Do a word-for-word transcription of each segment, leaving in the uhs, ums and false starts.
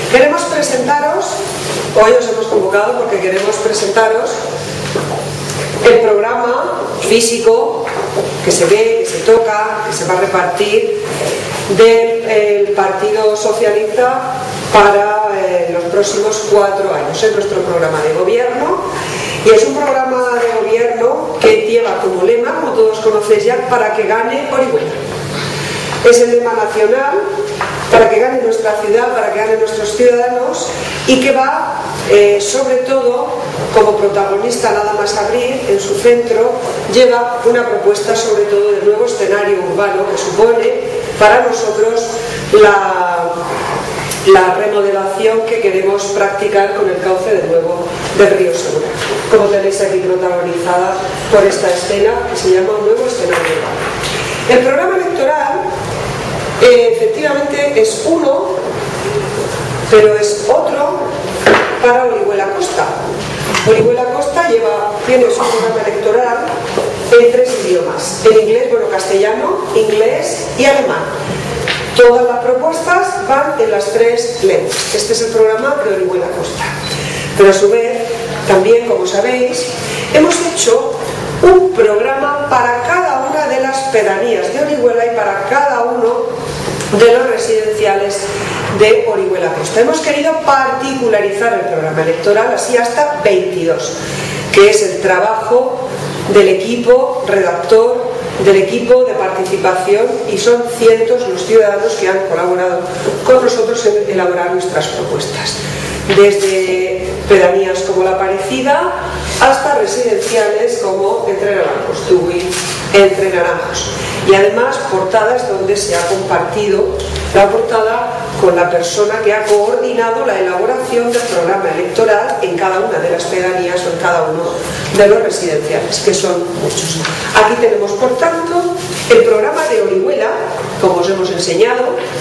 Queremos presentaros, hoy os hemos convocado porque queremos presentaros el programa físico que se ve, que se toca, que se va a repartir del Partido Socialista para eh, los próximos cuatro años. Es nuestro programa de gobierno y es un programa de gobierno que lleva como lema, como todos conocéis ya, para que gane Orihuela. Es el lema nacional, para que gane nuestra ciudad, para que ganen nuestros ciudadanos, y que va, eh, sobre todo, como protagonista nada más abrir, en su centro, lleva una propuesta sobre todo de nuevo escenario urbano que supone para nosotros la, la remodelación que queremos practicar con el cauce de nuevo del río Segura, como tenéis aquí protagonizada por esta escena que se llama un nuevo escenario urbano. El programa electoral eh, efectivamente es uno, pero es otro para Orihuela Costa. Orihuela Costa lleva, tiene su programa electoral en tres idiomas, en inglés, bueno, castellano, inglés y alemán. Todas las propuestas van en las tres lenguas. Este es el programa de Orihuela Costa. Pero a su vez, también, como sabéis, hemos hecho un programa para cada una de las pedanías de Orihuela y para cada uno de los residenciales de Orihuela Costa. Hemos querido particularizar el programa electoral así hasta veintidós, que es el trabajo del equipo redactor, del equipo de participación, y son cientos los ciudadanos que han colaborado con nosotros en elaborar nuestras propuestas, desde pedanías como La Parecida hasta residenciales como Entre Naranjos, Tubui, Entre Naranjos, y además portadas donde se ha compartido la portada con la persona que ha coordinado la elaboración del programa electoral en cada una de las pedanías o en cada uno de los residenciales, que son muchos. Aquí tenemos, por tanto, el programa de Orihuela, como os hemos enseñado: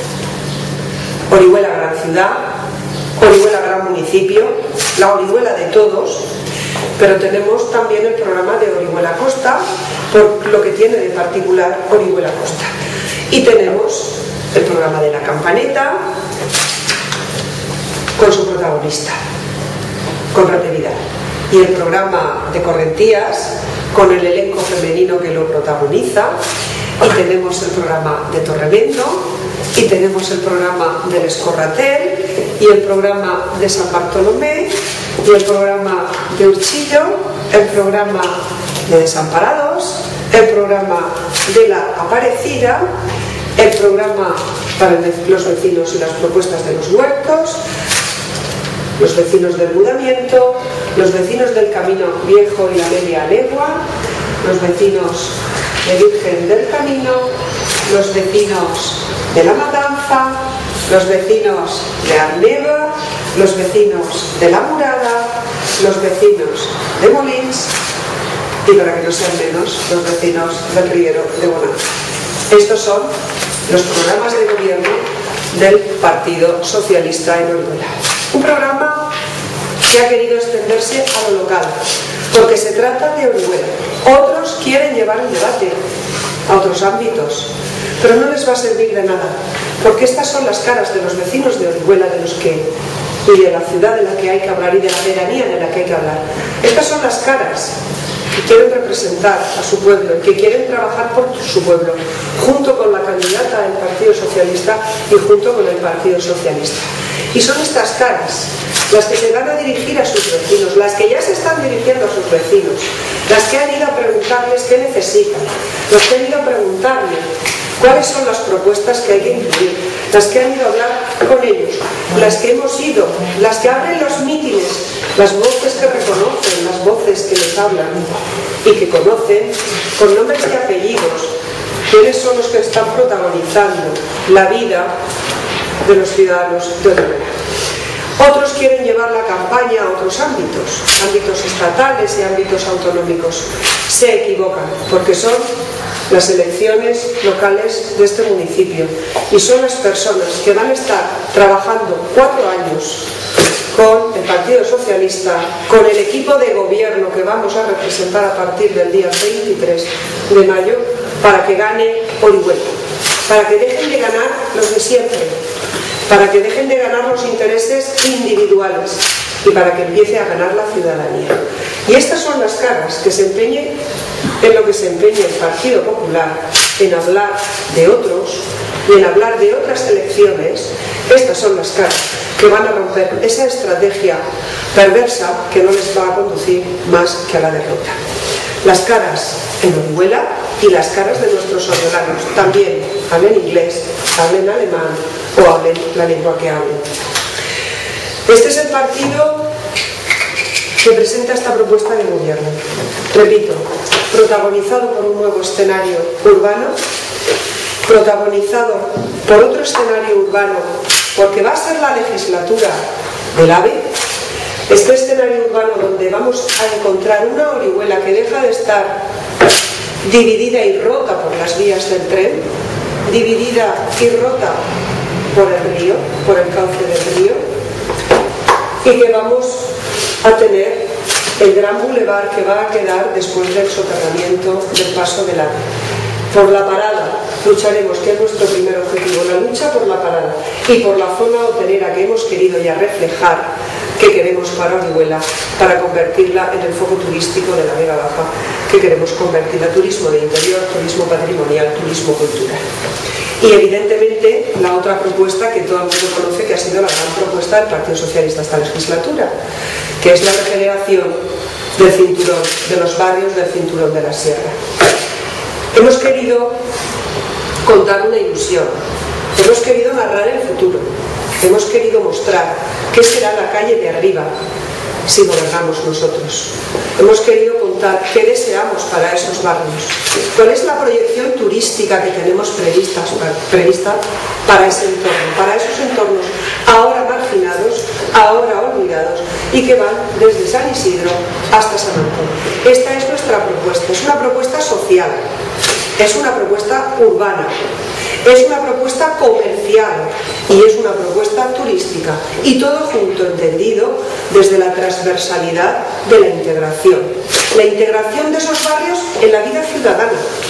Orihuela gran ciudad, Orihuela gran municipio, la Orihuela de todos. Pero tenemos también el programa de Orihuela Costa, por lo que tiene de particular Orihuela Costa. Y tenemos el programa de La Campaneta, con su protagonista, con Fraternidad. Y el programa de Correntías, con el elenco femenino que lo protagoniza. Y tenemos el programa de Torremendo, y tenemos el programa del Escorratel, y el programa de San Bartolomé, y el programa de Urchillo, el programa de Desamparados, el programa de La Aparecida, el programa para los vecinos y las propuestas de los huertos, los vecinos del mudamiento, los vecinos del Camino Viejo y la Media Legua, los vecinos de Virgen del Camino, los vecinos de La Matanza, los vecinos de Arneva, los vecinos de La Murada, los vecinos de Molins y, para que no sean menos, los vecinos del Riero de Bonanza. Estos son los programas de gobierno del Partido Socialista en Orihuela. Un programa que ha querido extenderse a lo local, porque se trata de Orihuela. Otros quieren llevar el debate a otros ámbitos, pero no les va a servir de nada, porque estas son las caras de los vecinos de Orihuela, de los que, y de la ciudad de la que hay que hablar, y de la pedanía de la que hay que hablar. Estas son las caras que quieren representar a su pueblo, que quieren trabajar por su pueblo, junto con la candidata del Partido Socialista y junto con el Partido Socialista. Y son estas caras las que se van a dirigir a sus vecinos, las que ya se están dirigiendo a sus vecinos, las que han ido a preguntarles qué necesitan, los que han ido a preguntarles cuáles son las propuestas que hay que incluir, las que han ido a hablar con ellos, las que hemos ido, las que abren los mítines, las voces que reconocen, las voces que les hablan y que conocen con nombres y apellidos quiénes son los que están protagonizando la vida de los ciudadanos de Orihuela. Otros quieren llevar la campaña a otros ámbitos, ámbitos estatales y ámbitos autonómicos. Se equivocan, porque son las elecciones locales de este municipio y son las personas que van a estar trabajando cuatro años con el Partido Socialista, con el equipo de gobierno que vamos a representar a partir del día veintitrés de mayo, para que gane Orihuela, para que dejen de ganar los de siempre, para que dejen de ganar los intereses individuales y para que empiece a ganar la ciudadanía. Y estas son las caras que se empeñe en lo que se empeña el Partido Popular, en hablar de otros y en hablar de otras elecciones. Estas son las caras que van a romper esa estrategia perversa que no les va a conducir más que a la derrota. Las caras en Orihuela y las caras de nuestros oriolanos también hablen inglés, hablen alemán o hablen la lengua que hablen. Este es el partido que presenta esta propuesta de gobierno. Repito, protagonizado por un nuevo escenario urbano, protagonizado por otro escenario urbano, porque va a ser la legislatura del AVE, este escenario urbano donde vamos a encontrar una Orihuela que deja de estar dividida y rota por las vías del tren, dividida y rota por el río, por el cauce del río, y que vamos a tener el gran bulevar que va a quedar después del soterramiento del paso del AVE. Por la parada lucharemos, que es nuestro primer objetivo, la lucha por la parada y por la zona hotelera que hemos querido ya reflejar que queremos para Orihuela, para convertirla en el foco turístico de la Vega Baja, que queremos convertirla turismo de interior, turismo patrimonial, turismo cultural. Y evidentemente la otra propuesta que todo el mundo conoce, que ha sido la gran propuesta del Partido Socialista esta legislatura, que es la regeneración del cinturón, de los barrios del cinturón de la Sierra. Hemos querido contar una ilusión, hemos querido narrar el futuro, hemos querido mostrar qué será la calle de arriba si gobernamos nosotros. Hemos querido contar qué deseamos para esos barrios, cuál es la proyección turística que tenemos prevista, prevista para ese entorno, para esos entornos ahora marginados, ahora olvidados y que van desde San Isidro hasta San Antón. Esta es nuestra propuesta, es una propuesta social, es una propuesta urbana, es una propuesta comercial y es una propuesta turística, y todo junto entendido desde la transversalidad de la integración. La integración de esos barrios en la vida ciudadana,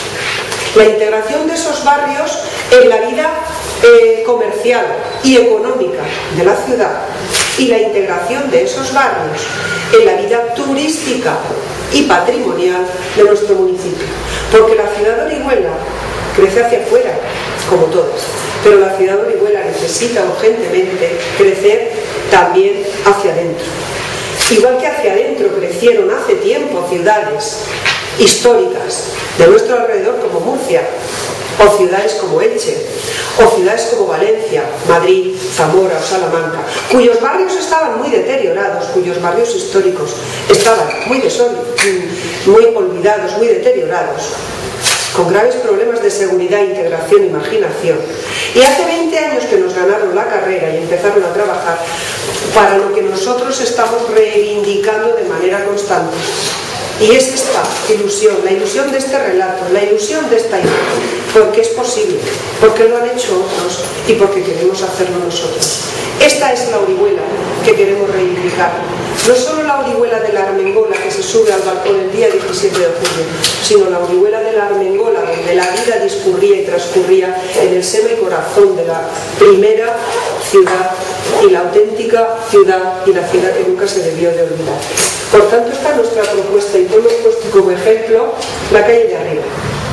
la integración de esos barrios en la vida eh, comercial y económica de la ciudad, y la integración de esos barrios en la vida turística y patrimonial de nuestro municipio. Porque la ciudad de Orihuela crece hacia afuera, como todas, pero la ciudad de Orihuela necesita urgentemente crecer también hacia adentro. Igual que hacia adentro crecieron hace tiempo ciudades históricas de nuestro alrededor como Murcia, o ciudades como Elche, o ciudades como Valencia, Madrid, Zamora o Salamanca, cuyos barrios estaban muy deteriorados, cuyos barrios históricos estaban muy desorientados, muy olvidados, muy deteriorados, con graves problemas de seguridad, integración y marginación. Y hace veinte años que nos ganaron la carrera y empezaron a trabajar para lo que nosotros estamos reivindicando de manera constante. Y es esta ilusión, la ilusión de este relato, la ilusión de esta imagen, porque es posible, porque lo han hecho otros y porque queremos hacerlo nosotros. Esta es la Orihuela que queremos reivindicar. No solo la Orihuela de la Armengola que se sube al balcón el día diecisiete de julio, sino la Orihuela de la Armengola donde la vida discurría y transcurría en el seno y corazón de la primera ciudad y la auténtica ciudad y la ciudad que nunca se debió de olvidar. Por tanto, esta es nuestra propuesta y hemos puesto como ejemplo la calle de arriba.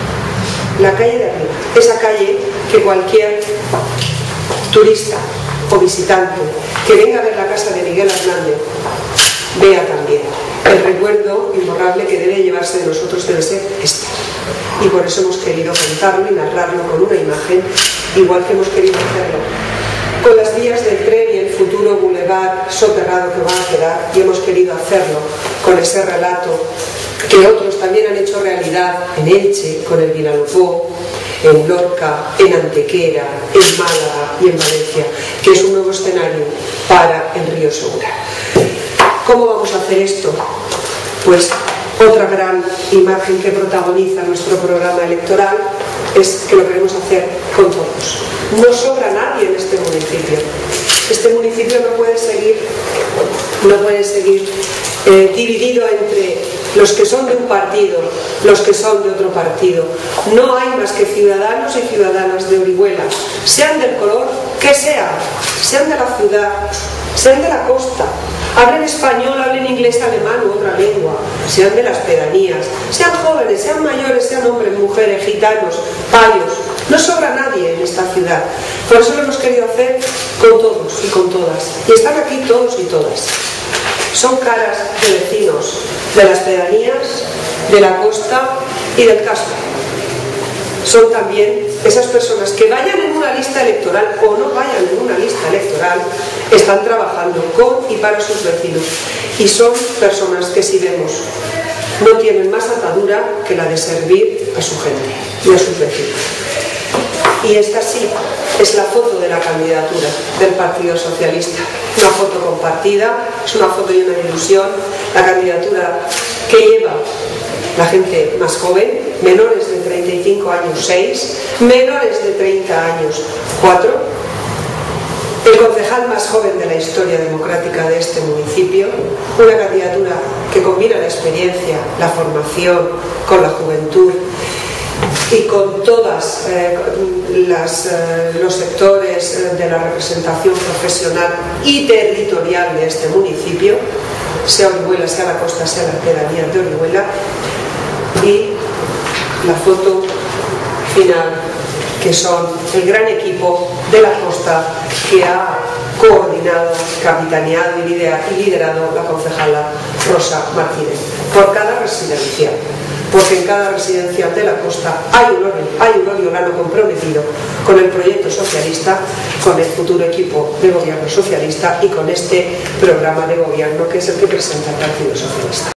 La calle de arriba, esa calle que cualquier turista o visitante que venga a ver la casa de Miguel Hernández vea también. El recuerdo imborrable que debe llevarse de nosotros debe ser este. Y por eso hemos querido contarlo y narrarlo con una imagen, igual que hemos querido hacerlo con las vías del tren y el futuro bulevar soterrado que va a quedar, y hemos querido hacerlo con ese relato que otros también han hecho realidad en Elche, con el Vinalopó, en Lorca, en Antequera, en Málaga y en Valencia, que es un nuevo escenario para el río Segura. ¿Cómo vamos a hacer esto? Pues otra gran imagen que protagoniza nuestro programa electoral es que lo queremos hacer con todos. No sobra nadie en este municipio. Este municipio no puede seguir, no puede seguir eh, dividido entre los que son de un partido, los que son de otro partido. No hay más que ciudadanos y ciudadanas de Orihuela, sean del color que sean, sean de la ciudad, sean de la costa, hablen español, hablen inglés, alemán u otra lengua, sean de las pedanías, sean jóvenes, sean mayores, sean hombres, mujeres, gitanos, payos, no sobra nadie en esta ciudad. Por eso lo hemos querido hacer con todos y con todas. Y están aquí todos y todas. Son caras de vecinos de las pedanías, de la costa y del casco. Son también esas personas que vayan en una lista electoral o no vayan en una lista electoral, están trabajando con y para sus vecinos. Y son personas que, si vemos, no tienen más atadura que la de servir a su gente y a sus vecinos. Y esta sí es la foto de la candidatura del Partido Socialista. Una foto compartida, es una foto llena de ilusión. La candidatura que lleva la gente más joven, menores de treinta y cinco años, seis, menores de treinta años, cuatro. El concejal más joven de la historia democrática de este municipio, una candidatura que combina la experiencia, la formación con la juventud y con todos eh, eh, los sectores eh, de la representación profesional y territorial de este municipio, sea Orihuela, sea la costa, sea la pedanía de Orihuela. Y la foto final, que son el gran equipo de la costa que ha coordinado, capitaneado y liderado la concejala Rosa Martínez por cada residencial, porque en cada residencial de la costa hay un, hay un oriolano comprometido con el proyecto socialista, con el futuro equipo de gobierno socialista y con este programa de gobierno que es el que presenta el Partido Socialista.